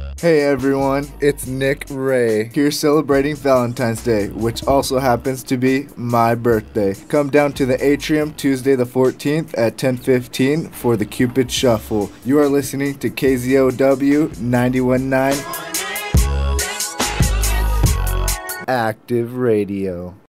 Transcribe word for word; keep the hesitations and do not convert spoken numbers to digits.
Hey everyone, it's Nic Ray, here celebrating Valentine's Day, which also happens to be my birthday. Come down to the atrium Tuesday the fourteenth at ten fifteen for the Cupid Shuffle. You are listening to K Z O W ninety-one point nine Active Radio.